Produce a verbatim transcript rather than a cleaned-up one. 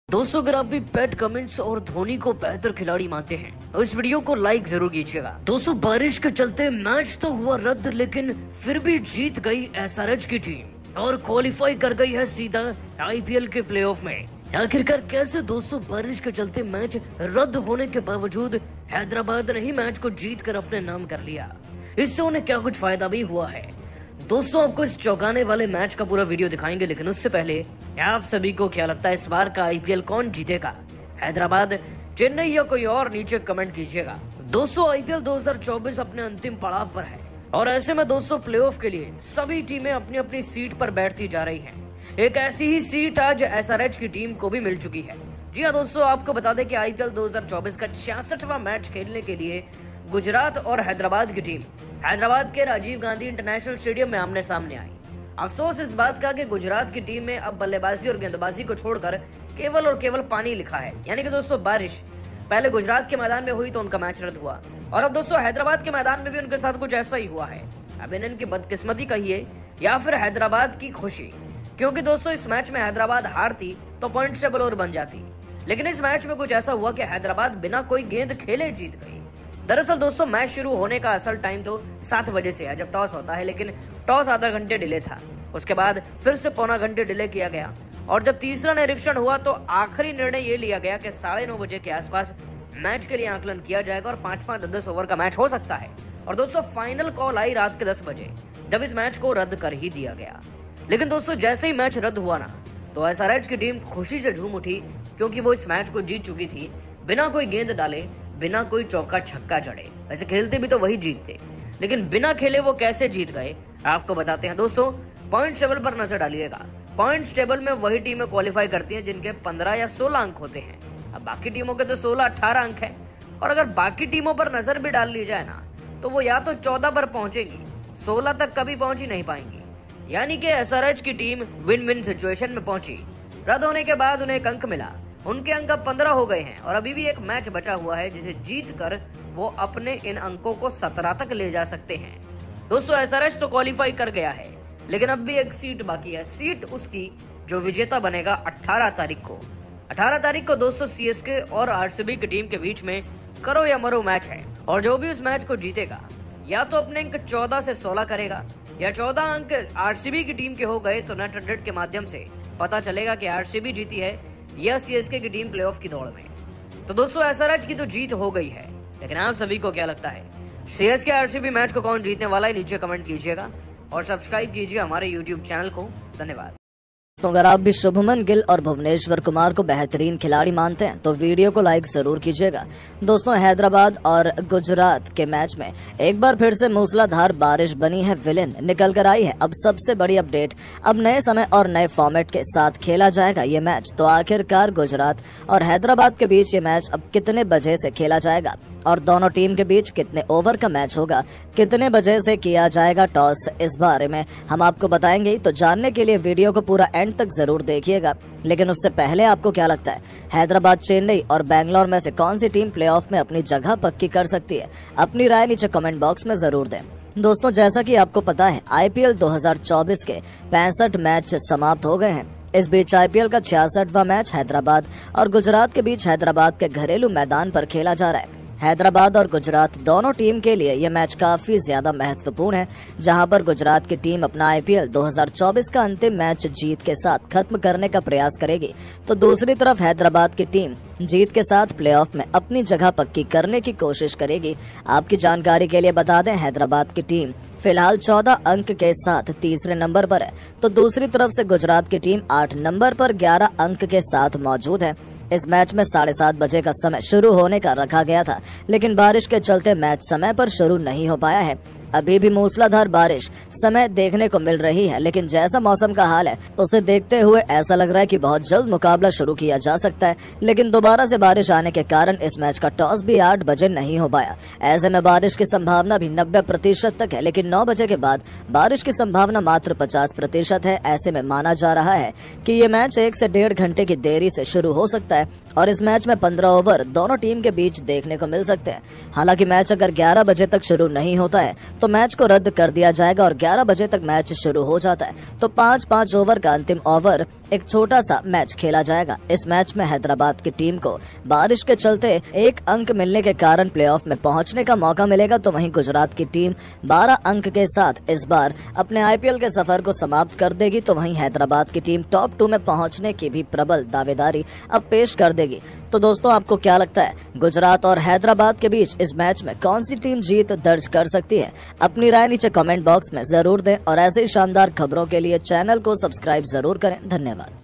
दोस्तों अगर आप भी पैट कमिंस और धोनी को बेहतर खिलाड़ी मानते हैं तो इस वीडियो को लाइक जरूर कीजिएगा। दोस्तों बारिश के चलते मैच तो हुआ रद्द, लेकिन फिर भी जीत गई एसआरएच की टीम और क्वालिफाई कर गई है सीधा आईपीएल के प्लेऑफ में। आखिरकार कैसे दोस्तों बारिश के चलते मैच रद्द होने के बावजूद हैदराबाद ने ही मैच को जीत कर अपने नाम कर लिया। इससे उन्हें क्या कुछ फायदा भी हुआ है। दोस्तों आपको इस चौंकाने वाले मैच का पूरा वीडियो दिखाएंगे, लेकिन उससे पहले आप सभी को क्या लगता है इस बार का आईपीएल कौन जीतेगा, हैदराबाद, चेन्नई या कोई और? नीचे कमेंट कीजिएगा। दोस्तों आईपीएल दो हज़ार चौबीस अपने अंतिम पड़ाव पर है और ऐसे में दोस्तों प्लेऑफ के लिए सभी टीमें अपनी अपनी सीट पर बैठती जा रही हैं। एक ऐसी ही सीट आज एसआरएच की टीम को भी मिल चुकी है। जी हाँ दोस्तों, आपको बता दें कि आईपीएल दो हज़ार चौबीस का छियासठवां मैच खेलने के लिए गुजरात और हैदराबाद की टीम हैदराबाद के राजीव गांधी इंटरनेशनल स्टेडियम में आमने सामने आई। अफसोस इस बात का कि गुजरात की टीम में अब बल्लेबाजी और गेंदबाजी को छोड़कर केवल और केवल पानी लिखा है, यानी कि दोस्तों बारिश। पहले गुजरात के मैदान में हुई तो उनका मैच रद्द हुआ और अब दोस्तों हैदराबाद के मैदान में भी उनके साथ कुछ ऐसा ही हुआ है। अब इनकी बदकिस्मती कहिए या फिर हैदराबाद की खुशी, क्योंकि दोस्तों इस मैच में हैदराबाद हारती तो पॉइंट टेबल और बन जाती, लेकिन इस मैच में कुछ ऐसा हुआ कि हैदराबाद बिना कोई गेंद खेले जीत गई। दरअसल दोस्तों मैच शुरू होने का असल टाइम तो सात बजे से है जब टॉस होता है, लेकिन टॉस आधा घंटे डिले था। उसके बाद फिर से पौना घंटे डिले किया गया और जब तीसरा निरीक्षण हुआ तो आखिरी निर्णय ये लिया गया कि साढ़े नौ बजे के आसपास मैच के लिए आकलन किया जाएगा और पांच पांच दस दस ओवर का मैच हो सकता है। और दोस्तों फाइनल कॉल आई रात के दस बजे जब इस मैच को रद्द कर ही दिया गया। लेकिन दोस्तों जैसे ही मैच रद्द हुआ ना तो एसआरएच की टीम खुशी से झूम उठी, क्योंकि वो इस मैच को जीत चुकी थी बिना कोई गेंद डाले, बिना कोई चौका छक्का चढ़े। वैसे खेलते भी तो वही जीतते, लेकिन बिना खेले वो कैसे जीत गए आपको बताते हैं। दोस्तों पॉइंट टेबल पर नजर डालिएगा। पॉइंट टेबल में वही टीमें क्वालिफाई करती हैं जिनके पंद्रह या सोलह अंक होते हैं। अब बाकी टीमों के तो सोलह अठारह अंक है, और अगर बाकी टीमों पर नजर भी डाल ली जाए ना तो वो या तो चौदह पर पहुंचेगी, सोलह तक कभी पहुंच ही नहीं पाएंगी। यानी कि एसआरएच की टीम विन विन सिचुएशन में पहुंची। रद्द होने के बाद उन्हें एक अंक मिला, उनके अंक अब पंद्रह हो गए हैं और अभी भी एक मैच बचा हुआ है जिसे जीत कर वो अपने इन अंकों को सत्रह तक ले जा सकते हैं। दोस्तों एसआरएच तो क्वालिफाई कर गया है, लेकिन अब भी एक सीट बाकी है। सीट उसकी जो विजेता बनेगा अठारह तारीख को। अठारह तारीख को दोस्तों सीएसके और आरसीबी की टीम के बीच में करो या मरो मैच है, और जो भी उस मैच को जीतेगा या तो अपने अंक चौदह से सोलह करेगा, या चौदह अंक आरसीबी की टीम के हो गए तो नेट हंड्रेड के माध्यम से पता चलेगा कि आरसीबी जीती है या सीएसके की टीम प्लेऑफ की दौड़ में। तो दोस्तों एसआरएच की तो जीत हो गई है, लेकिन आप सभी को क्या लगता है सीएसके आरसीबी मैच को कौन जीतने वाला है? नीचे कमेंट कीजिएगा और सब्सक्राइब कीजिए हमारे यूट्यूब चैनल को। धन्यवाद। तो अगर आप भी शुभमन गिल और भुवनेश्वर कुमार को बेहतरीन खिलाड़ी मानते हैं तो वीडियो को लाइक जरूर कीजिएगा। दोस्तों हैदराबाद और गुजरात के मैच में एक बार फिर से मूसलाधार बारिश बनी है विलेन, निकल कर आई है अब सबसे बड़ी अपडेट। अब नए समय और नए फॉर्मेट के साथ खेला जाएगा ये मैच। तो आखिरकार गुजरात और हैदराबाद के बीच ये मैच अब कितने बजे से खेला जाएगा और दोनों टीम के बीच कितने ओवर का मैच होगा, कितने बजे से किया जाएगा टॉस, इस बारे में हम आपको बताएंगे। तो जानने के लिए वीडियो को पूरा एंड तक जरूर देखिएगा। लेकिन उससे पहले आपको क्या लगता है हैदराबाद, चेन्नई और बैंगलोर में से कौन सी टीम प्लेऑफ में अपनी जगह पक्की कर सकती है? अपनी राय नीचे कमेंट बॉक्स में जरूर दें। दोस्तों जैसा कि आपको पता है आईपीएल दो हज़ार चौबीस के पैंसठ मैच समाप्त हो गए हैं। इस बीच आईपीएल का छियासठवां मैच हैदराबाद और गुजरात के बीच हैदराबाद के घरेलू मैदान पर खेला जा रहा है। हैदराबाद और गुजरात दोनों टीम के लिए यह मैच काफी ज्यादा महत्वपूर्ण है, जहां पर गुजरात की टीम अपना आईपीएल दो हज़ार चौबीस का अंतिम मैच जीत के साथ खत्म करने का प्रयास करेगी, तो दूसरी तरफ हैदराबाद की टीम जीत के साथ प्लेऑफ में अपनी जगह पक्की करने की कोशिश करेगी। आपकी जानकारी के लिए बता दें हैदराबाद की टीम फिलहाल चौदह अंक के साथ तीसरे नंबर पर है, तो दूसरी तरफ से गुजरात की टीम आठ नंबर पर ग्यारह अंक के साथ मौजूद है। इस मैच में साढ़े सात बजे का समय शुरू होने का रखा गया था, लेकिन बारिश के चलते मैच समय पर शुरू नहीं हो पाया है। अभी भी मूसलाधार बारिश समय देखने को मिल रही है, लेकिन जैसा मौसम का हाल है उसे देखते हुए ऐसा लग रहा है कि बहुत जल्द मुकाबला शुरू किया जा सकता है। लेकिन दोबारा से बारिश आने के कारण इस मैच का टॉस भी आठ बजे नहीं हो पाया। ऐसे में बारिश की संभावना भी नब्बे प्रतिशत तक है, लेकिन नौ बजे के बाद बारिश की संभावना मात्र पचास प्रतिशत है। ऐसे में माना जा रहा है कि ये मैच एक से डेढ़ घंटे की देरी से शुरू हो सकता है और इस मैच में पंद्रह ओवर दोनों टीम के बीच देखने को मिल सकते हैं। हालांकि मैच अगर ग्यारह बजे तक शुरू नहीं होता है तो मैच को रद्द कर दिया जाएगा और ग्यारह बजे तक मैच शुरू हो जाता है। तो पाँच पाँच ओवर का अंतिम ओवर एक छोटा सा मैच खेला जाएगा। इस मैच में हैदराबाद की टीम को बारिश के चलते एक अंक मिलने के कारण प्लेऑफ में पहुंचने का मौका मिलेगा, तो वहीं गुजरात की टीम बारह अंक के साथ इस बार अपने आईपीएल के सफर को समाप्त कर देगी। तो वहीं हैदराबाद की टीम टॉप टू में पहुंचने की भी प्रबल दावेदारी अब पेश कर देगी। तो दोस्तों, आपको क्या लगता है, गुजरात और हैदराबाद के बीच इस मैच में कौन सी टीम जीत दर्ज कर सकती है? अपनी राय नीचे कमेंट बॉक्स में जरूर दें और ऐसे ही शानदार खबरों के लिए चैनल को सब्सक्राइब जरूर करें। धन्यवाद।